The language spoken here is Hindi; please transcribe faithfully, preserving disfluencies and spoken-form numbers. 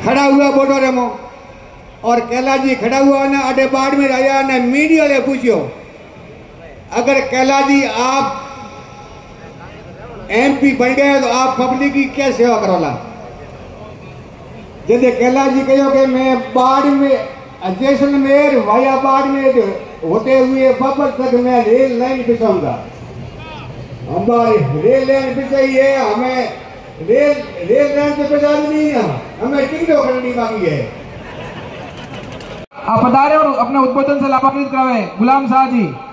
खड़ा हुआ बॉर्डर में और कैलाश जी खड़ा हुआ ना अडे बाड़मेर आया ने मीडिया ने पूछो अगर कैलाश जी आप एमपी बन गए तो आप पब्लिक की क्या सेवा करोला। जैसे कैलाश जी कहो कि मैं बाड़मेर जैसलमेर वाया बाड़मेर होते हुए बब्बर तक मैं रेल लाइन बिछाऊंगा। हमारी रेल लाइन बिछाई है, हमें रेल रेल लाइन पे बिछा नहीं है, हमें टिकटों खरीदनी बाकी है। आप पधारे और अपने उद्बोधन से लाभान्वित करावे गुलाम शाह जी।